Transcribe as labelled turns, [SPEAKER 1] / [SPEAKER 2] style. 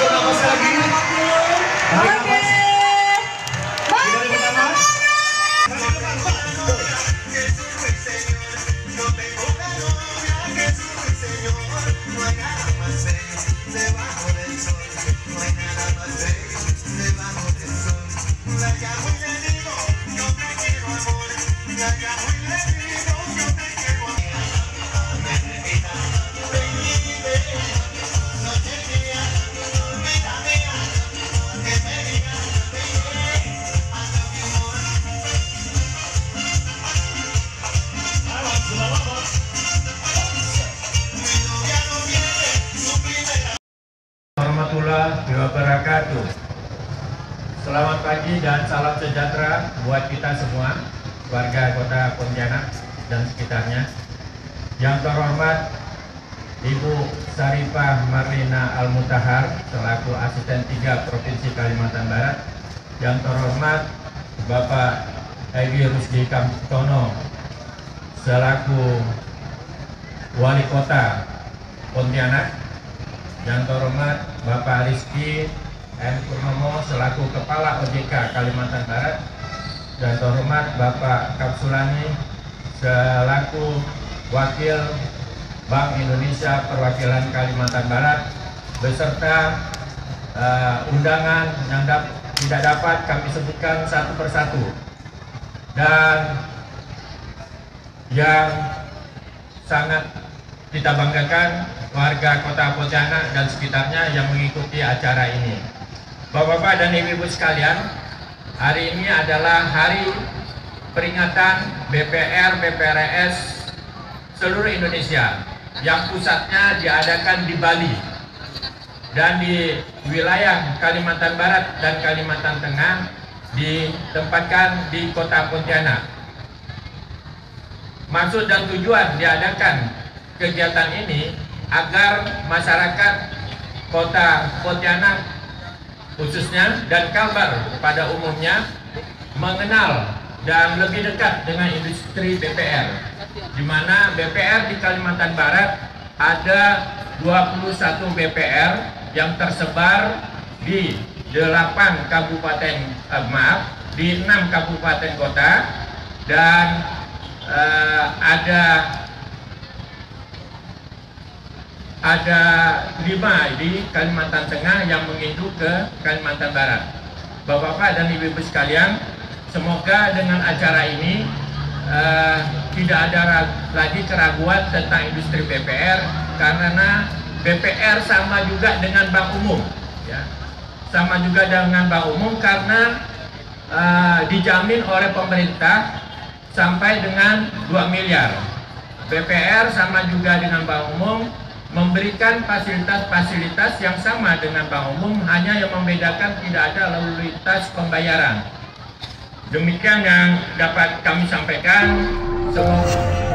[SPEAKER 1] nafas lagi. Tarik nafas. Dari pertama.
[SPEAKER 2] Warahmatullahi wabarakatuh. Selamat pagi dan salam sejahtera buat kita semua, warga Kota Pontianak dan sekitarnya. Yang terhormat Ibu Sarifah Marlina Al-Mutahar selaku Asisten 3 Provinsi Kalimantan Barat. Yang terhormat Bapak Egi Rusdi Kamtono selaku Wali Kota Pontianak. Yang terhormat Bapak Rizky M. Purnomo selaku Kepala OJK Kalimantan Barat. Dan terhormat Bapak Kapsulani selaku Wakil Bank Indonesia Perwakilan Kalimantan Barat, beserta undangan yang tidak dapat kami sebutkan satu persatu. Dan yang sangat kita banggakan, warga Kota Pontianak dan sekitarnya yang mengikuti acara ini. Bapak-bapak dan ibu-ibu sekalian, hari ini adalah hari peringatan BPR BPRS seluruh Indonesia yang pusatnya diadakan di Bali dan di wilayah Kalimantan Barat dan Kalimantan Tengah ditempatkan di Kota Pontianak. Maksud dan tujuan diadakan kegiatan ini agar masyarakat Kota Pontianak khususnya dan Kalbar pada umumnya mengenal dan lebih dekat dengan industri BPR, di mana BPR di Kalimantan Barat ada 21 BPR yang tersebar di 8 kabupaten, di 6 kabupaten kota, dan ada 5 di Kalimantan Tengah yang menginduk ke Kalimantan Barat. Bapak-bapak dan ibu-ibu sekalian, semoga dengan acara ini tidak ada lagi keraguan tentang industri BPR, karena BPR sama juga dengan bank umum, ya. Sama juga dengan bank umum karena dijamin oleh pemerintah sampai dengan 2 miliar. BPR sama juga dengan bank umum, memberikan fasilitas-fasilitas yang sama dengan bank umum, hanya yang membedakan tidak ada lalu lintas pembayaran. Demikian yang dapat kami sampaikan. Semoga